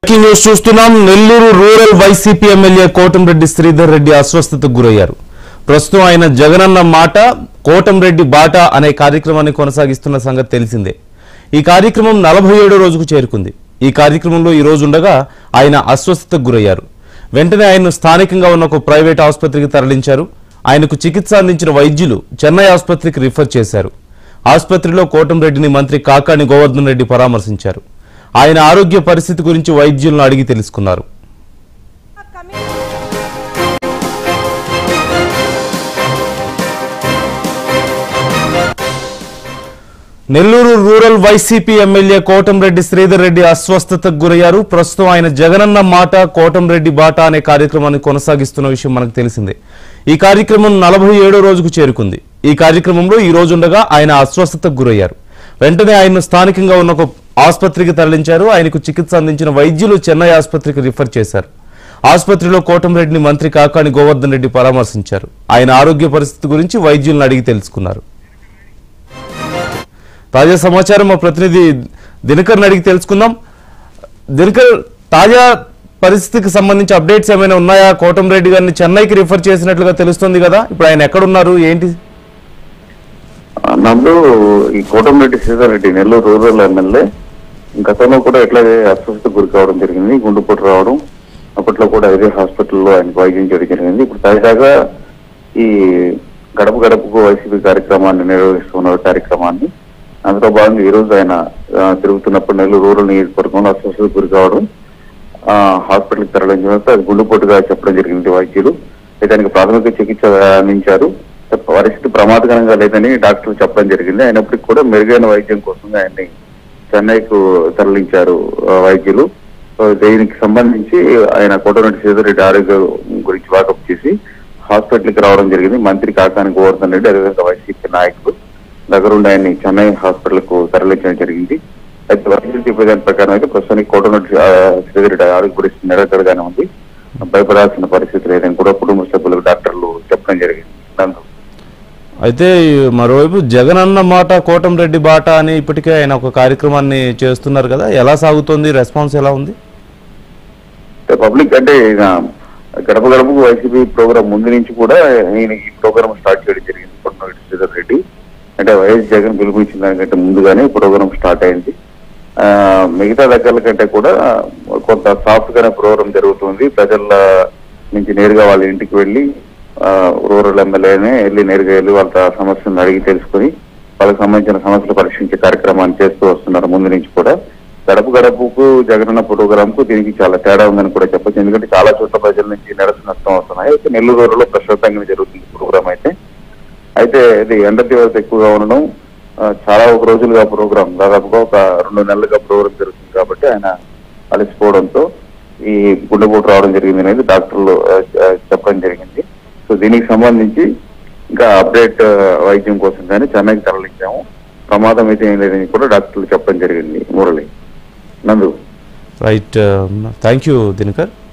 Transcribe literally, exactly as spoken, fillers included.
Breaking news చూస్తున్నాం. Nellore rural YCP MLA Kotamreddy Sridhar Reddy అస్వస్థతకు గురయ్యారు. ప్రస్తుతం ఆయన జగనన్న మాట కోటంరెడ్డి బాట అనే కార్యక్రమాన్ని కొనసాగిస్తున్న సంగతి తెలిసిందే. ఈ కార్యక్రమం నలభై ఏడో రోజుకు చేరుకుంది. ఈ కార్యక్రమంలో ఈ రోజు ఉండగా ఆయన అస్వస్థతకు గురయ్యారు. వెంటనే ఆయన్ను స్థానికంగా ఉన్న ఒక ప్రైవేట్ ఆసుపత్రికి తరలించారు. ఆయనకు చికిత్స అందించిన వైద్యులు చెన్నై ఆసుపత్రికి రిఫర్ చేశారు. ఆసుపత్రిలో కోటంరెడ్డిని మంత్రి కాకాని గోవర్ధన్ రెడ్డి పరామర్శించారు. ఆయన ఆరోగ్య పరిస్థితి గురించి వైద్యులను అడిగి తెలుసుకున్నారు. Nellore rural YCP MLA Kotamreddy Sridhar Reddy అస్వస్థతకు గురయ్యారు. ప్రస్తుతం ఆయన జగనన్న మాట కోటంరెడ్డి బాట అనే కార్యక్రమాన్ని కొనసాగిస్తున్న విషయం మనకు తెలిసిందే. ఈ కార్యక్రమం నలభై ఏడో రోజుకు చేరుకుంది. ఈ కార్యక్రమంలో ఈ రోజు ఉండగా ఆయన అస్వస్థతకు గురయ్యారు. వెంటనే ఆయన్ను స్థానికంగా ఉన్న ఒక ఆసుపత్రికి తరలించారు. ఆయనకు చికిత్స అందించిన వైద్యులు చెన్నై ఆసుపత్రికి రిఫర్ చేశారు. ఆసుపత్రిలో కోటంరెడ్డిని మంత్రి కాకాని గోవర్ధన్ రెడ్డి పరామర్శించారు. ఆయన ఆరోగ్య పరిస్థితి గురించి వైద్యులను అడిగి తెలుసుకున్నారు. తాజా సమాచారం మా ప్రతినిధి దినకర్ని అడిగి తెలుసుకుందాం. దినకర్, తాజా పరిస్థితికి సంబంధించి అప్డేట్స్ ఏమైనా ఉన్నాయా? కోటంరెడ్డి గారిని చెన్నైకి రిఫర్ చేసినట్లుగా తెలుస్తుంది కదా, ఇప్పుడు ఆయన ఎక్కడున్నారు ఏంటి? నందు ఈ కోటంరెడ్డి శ్రీధర్ రెడ్డి నెల్లూరు రూరల్ ఎమ్మెల్యే గతంలో కూడా ఎట్లాగే అస్వస్థత గురి కావడం జరిగింది, గుండెపోటు రావడం. అప్పట్లో కూడా ఇదే హాస్పిటల్లో ఆయనకు వైద్యం చేయడం జరిగింది. ఇప్పుడు తాజాగా ఈ గడప గడపకు వైసీపీ కార్యక్రమాన్ని నిర్వహిస్తున్న కార్యక్రమాన్ని అందులో భాగంగా ఈ రోజు ఆయన తిరుగుతున్నప్పుడు నెల్లూరు రూరల్ నియోజకవర్గంలో అస్వస్థత గురి కావడం, హాస్పిటల్కి తరలించిన తర్వాత అది గుండెపోటుగా చెప్పడం జరిగింది వైద్యులు. అయితే ఆయనకు ప్రాథమిక చికిత్స అందించారు. పరిస్థితి ప్రమాదకరంగా లేదని డాక్టర్లు చెప్పడం జరిగింది. అయినప్పటికీ కూడా మెరుగైన వైద్యం కోసం ఆయన్ని చెన్నైకు తరలించారు వైద్యులు. దీనికి సంబంధించి ఆయన కోటంరెడ్డి శ్రీధర్ రెడ్డి ఆరోగ్యం గురించి వాకప్ చేసి హాస్పిటల్కి రావడం జరిగింది. మంత్రి కాకాని గోవర్ధన్ రెడ్డి అదేవిధంగా వైసీపీ నాయకులు దగ్గరుండి ఆయన్ని చెన్నై హాస్పిటల్ కు తరలించడం జరిగింది. అయితే వైద్యులు చెప్పే దాని ప్రకారం అయితే ప్రస్తుతానికి కోటంరెడ్డి శ్రీధర్ రెడ్డి ఆరోగ్య పరిస్థితి నిరసనగానే ఉంది, భయపడాల్సిన పరిస్థితి లేదని కూడా కుటుంబ సభ్యులకు డాక్టర్లు చెప్పడం జరిగింది. అయితే మరోవైపు జగనన్న మాట కోటంరెడ్డి బాట అని ఇప్పటికే ఆయన ఒక కార్యక్రమాన్ని చేస్తున్నారు కదా, ఎలా సాగుతోంది? రెస్పాన్స్ ఎలా ఉంది? పబ్లిక్ అంటే గడప గడపకు వైసీపీ ప్రోగ్రామ్ ముందు నుంచి కూడా ఈయన ఈ ప్రోగ్రామ్ స్టార్ట్ చేయడం జరిగింది. కోటంరెడ్డి శ్రీధర్ రెడ్డి అంటే వైఎస్ జగన్ పిలుపునిచ్చిన దానికంటే ముందుగానే ప్రోగ్రామ్ స్టార్ట్ అయింది. ఆ మిగతా దగ్గర కంటే కూడా కొంత సాఫ్ట్ గానే ప్రోగ్రామ్ జరుగుతుంది. ప్రజల నుంచి నేరుగా వాళ్ళ ఇంటికి వెళ్ళి రూరల్ ఎమ్మెల్యేనే వెళ్ళి నేరుగా వెళ్ళి వాళ్ళ సమస్యలను అడిగి తెలుసుకుని వాళ్ళకి సంబంధించిన సమస్యలు పరీక్షించే కార్యక్రమాన్ని చేస్తూ వస్తున్నారు ముందు నుంచి కూడా. గడప గడపకు జగనన్న ప్రోగ్రామ్ కు దీనికి చాలా తేడా ఉందని కూడా చెప్పచ్చు. ఎందుకంటే చాలా చోట్ల ప్రజల నుంచి నిరసన నష్టం వస్తున్నాయి. అయితే నెల్లూరు రూరల్లో ప్రశాంతంగా జరుగుతుంది ప్రోగ్రామ్. అయితే అయితే ఇది ఎండ తీవ్రత ఎక్కువగా ఉండడం, చాలా ఒక రోజులుగా ప్రోగ్రామ్ దాదాపుగా ఒక రెండు నెలలుగా ప్రోగ్రామ్ జరుగుతుంది కాబట్టి ఆయన అలసిపోవడంతో ఈ గుండెపోటు రావడం జరిగింది అనేది డాక్టర్లు చెప్పడం జరిగింది. సో దీనికి సంబంధించి ఇంకా అప్డేట్ వైద్యం కోసం కానీ చెన్నైకి తరలించాము. ప్రమాదం అయితే ఏం లేదని కూడా డాక్టర్లు చెప్పడం జరిగింది. Murali, Nandu. Right, thank you Dinakar.